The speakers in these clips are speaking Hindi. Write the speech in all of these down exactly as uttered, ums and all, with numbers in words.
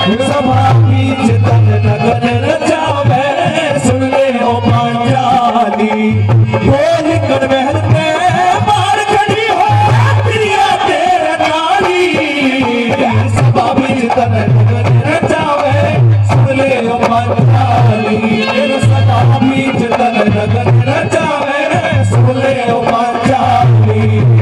सभा बीच तन नगन रचावे सुन ले ओ पांचाली बोल कर बहरते बार खड़ी हो प्रिया तेरे नारी सभा बीच तन नगन रचावे सुन ले ओ पांचाली सभा बीच तन नगन रचावे सुन ले ओ पांचाली।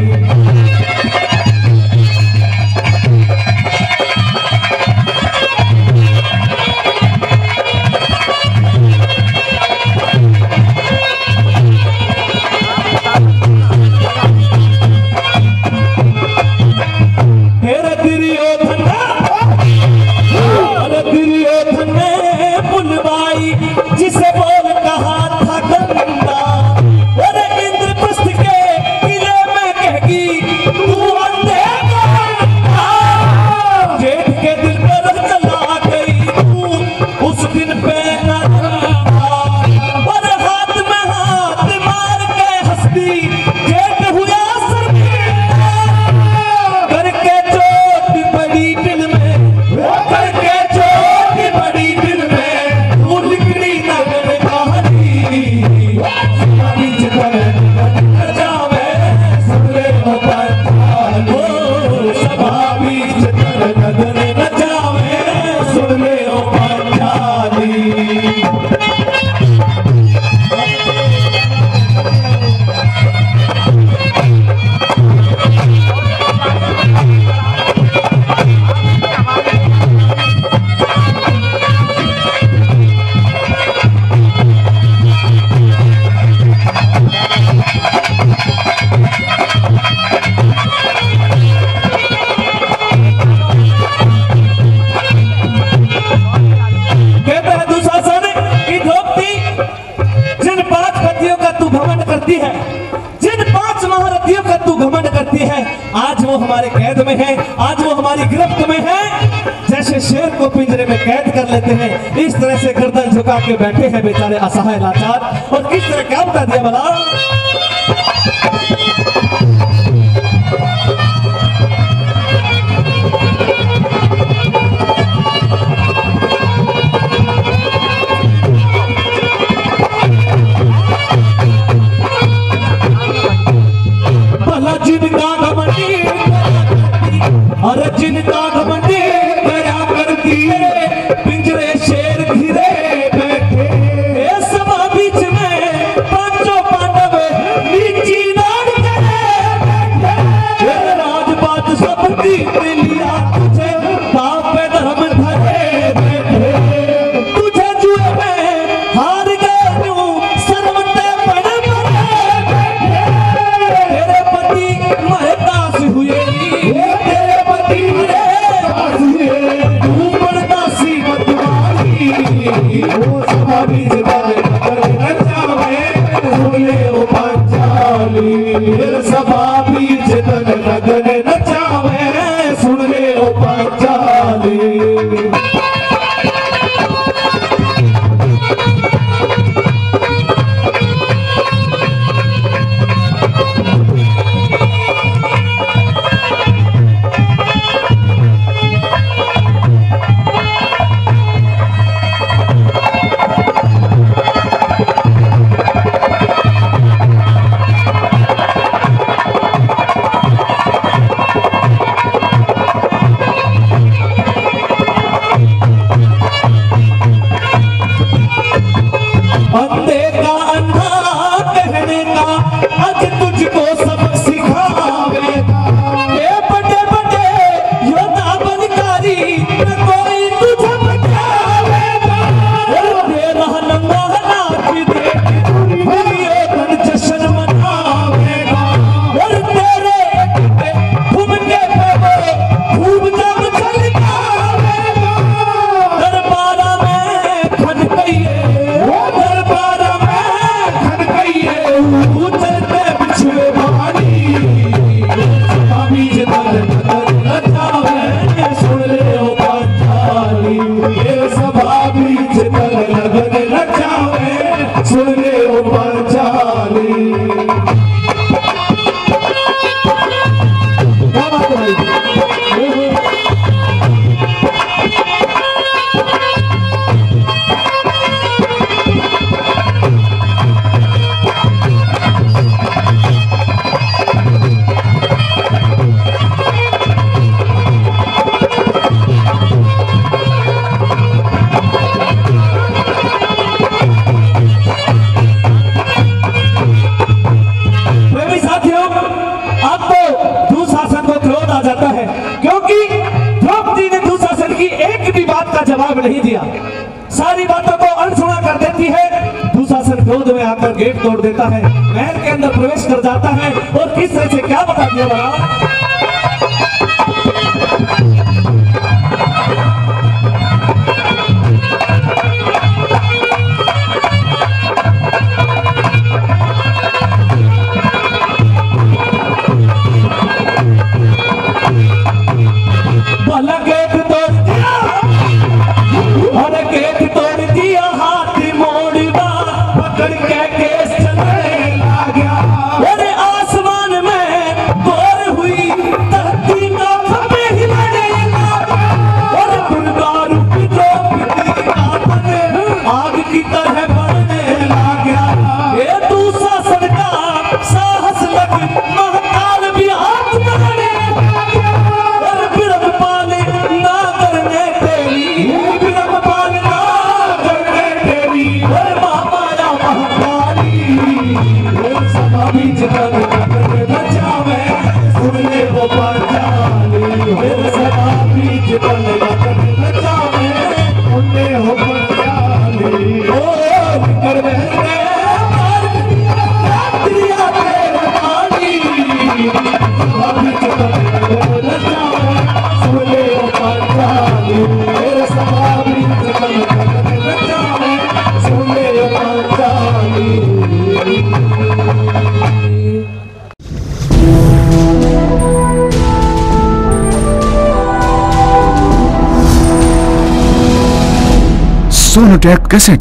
जिसे बोल कहा था गंगा और इंद्रप्रस्थ के किले में कहगी तू अंधेरा जेठ के दिल पर चला गई तू उस दिन पे न और हाथ में हाथ मार के हंसती जेठ हुआ करके चोट बड़ी दिल में करके चोट बड़ी दिल में है जिन पांच महारथियों का तू घमंड करती है आज वो हमारे कैद में है आज वो हमारी गिरफ्त में है। जैसे शेर को पिंजरे में कैद कर लेते हैं इस तरह से गर्दन झुका के बैठे हैं बेचारे असहाय लाचार। और किस तरह क्या बता दिया भला जिनका घमंडी अरे जिनका घमंडी दया करती है पिंजरे शेर घिरे बैठे सभा बीच में पांचों पांडव नीची नाड़ करे राजपाट सब जीत लिया तुझे पाप पे धर्म धरे बैठे तुझे जुए में हार गए यूं सर्वते पड़े तेरे पति महतास हुए तेरे पति रे तू बड़दासी मत बात का जवाब नहीं दिया, सारी बातों को अनसुना कर देती है। दुशासन क्रोध में आकर गेट तोड़ देता है, महल के अंदर प्रवेश कर जाता है और किस तरह से क्या बता दिया बना। भला गेट तोड़ दिया और गेट तोड़ दिया, हाथ मोड़वा पकड़ के केस चलने लग गया। और आसमान में गोर हुई धरती का खंभे हिलने लगा और गुलगार की द्रौपदी का तन आग की तरह बढ़ने लग गया। ये दुशासन का साहस लग महताल भी हाथ करने लग गया और बिरबपाल ना करने तेरी, बिरबपाल ना करने तेरी और महामाया महाकाली। और सभा बीच तन नगर न जावे सुन ले वो पांचाली। और सभा बीच तन नगर न जावे सुन ले वो पांचाली। ओ कर बहने मार दिया तेरा पानी, सभा बीच तन नगर न जावे सुन ले वो पांचाली। और सभा बीच तन नगर न जावे सुन ले वो पांचाली। सोनोटेक कैसेट।